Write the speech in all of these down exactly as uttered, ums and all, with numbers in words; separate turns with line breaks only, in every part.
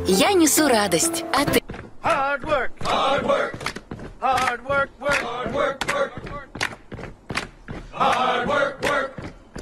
Я несу радость, а ты...
Hard work, hard work, hard work, work, hard work, work, hard work, work,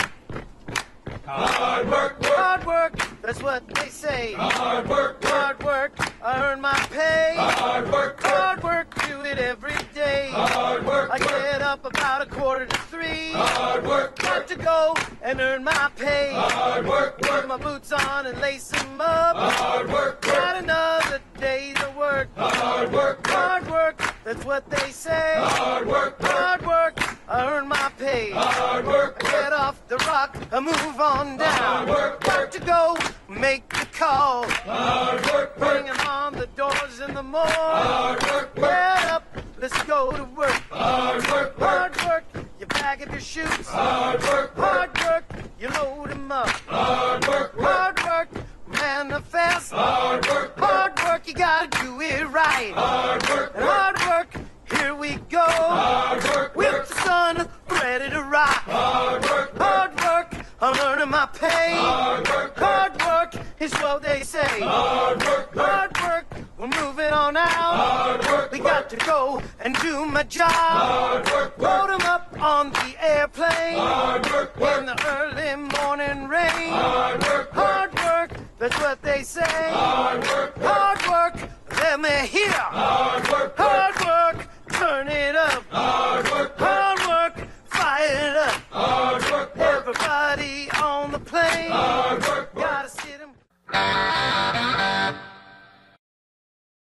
hard work, hard work, that's what they say. Hard work, hard work, I earn my pay. Hard work, hard work, do it every day. Hard work, I get up about a quarter to three. Hard work, got to go and earn my pay. Hard work, put my boots on and lace them up. Hard work, got another day's of work. Hard work, hard work, that's what they say. Hard work, hard work, I earn my pay. Hard work, I get off the rock, I move on down. Hard work, got to go make the call. Hard work, bringing on the doors in the morning. Hard work, get up, let's go to work. Hard work, hard work, you bag up your shoes. Hard work, hard work, you load them up. Hard work, hard work, manifest. Hard work, hard work, you gotta do it right. Hard work, and hard work, here we go. Hard work, with the sun ready to rock. Hard work, hard work, I'm earning my pay. Hard work, hard work is what they say. Hard work, hard work, we're moving on out. Hard work, we got to go and do my job. Hard work, load them up on the airplane. Hard work, in the early morning rain. Hard work, hard work, that's what they say.